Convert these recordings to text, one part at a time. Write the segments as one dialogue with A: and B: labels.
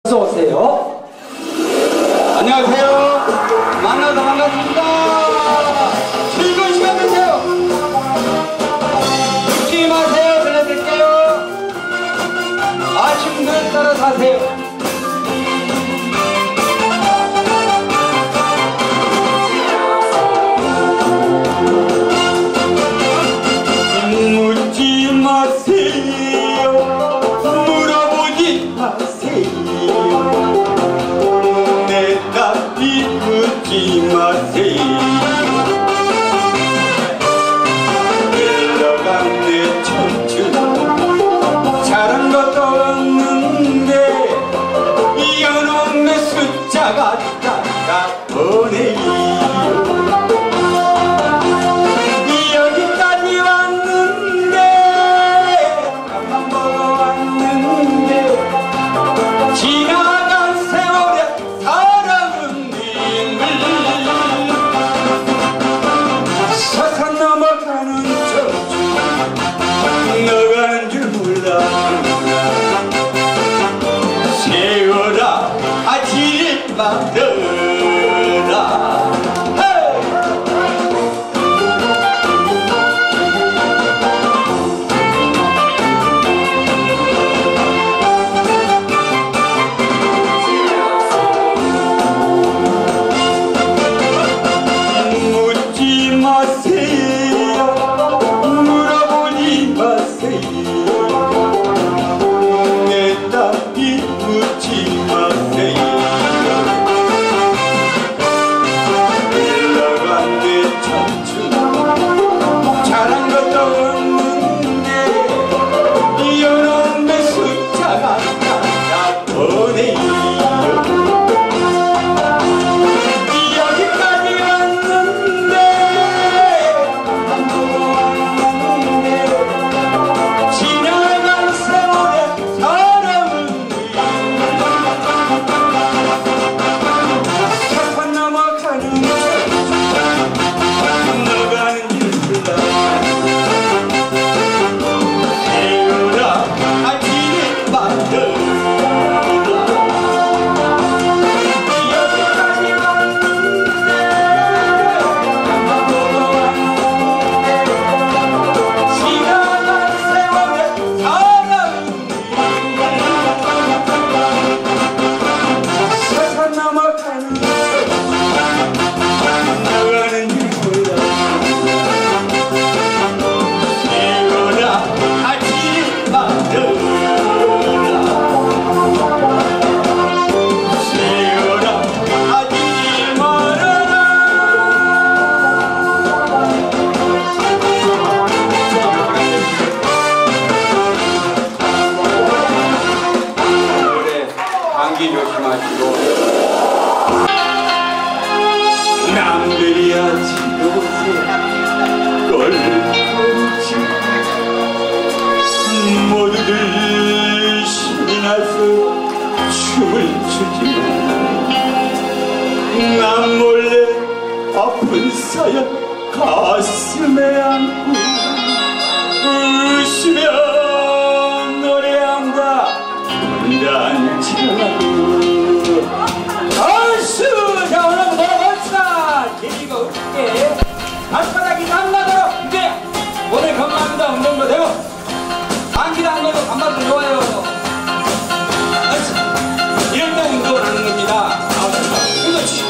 A: 어서 오세요. 안녕하세요. 만나서 반갑습니다. 즐거운 시간 되세요. 웃지 마세요. 들려드릴게요. 아침들 따라 사세요. 묻지 마세요. 물어보지 마세요. 내 딸이 묻지 마세요. 흘러간 내 청춘 잘한 것도 없는데 이놈의 숫자가 따라오네요. 모두들 신이 나서 춤을 추지만 난 몰래 아픈 사연 가슴에 안고 웃으며 노래한다 단단치라고. 얼쑤! 자 오늘 먹읍시다. 계기가 없게 발바닥이 남나도록 이제 오늘 건강합니다. 운동도 되고 감기도 안 걸고 간만도 좋아요. 이럴 때 운동을 하는 겁니다. 그렇지.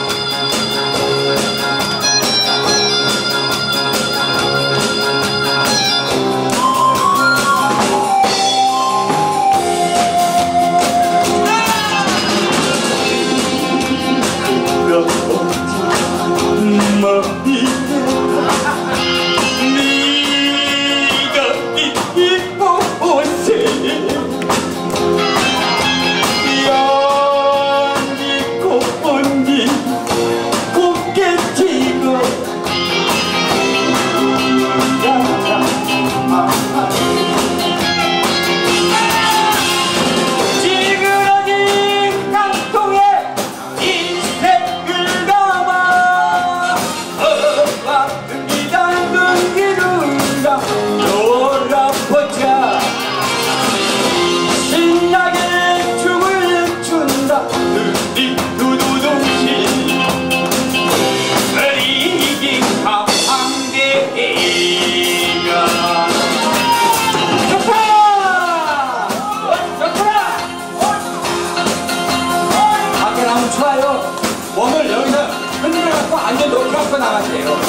A: 몸을 여기서 흔들어갖고 완전 높이 갖고 나가세요.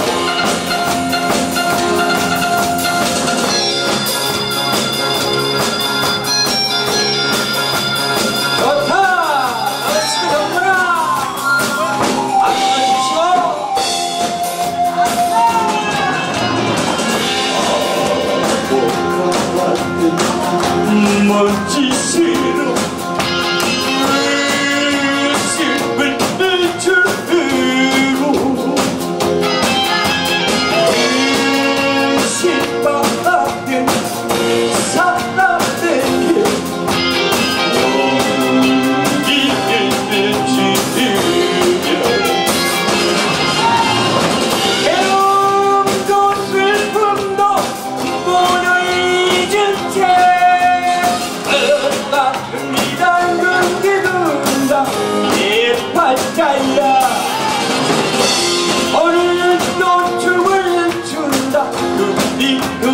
A: 좋다! 멋지게 덕분아! 안녕히 주시고 멋지시로 슬픈 줄로 신바된 사람에게 용기를 주며 괴로움도 슬픔도 모두 잊은 채 이란 끈기든다 내 팔자야 어느 노춤을 춘다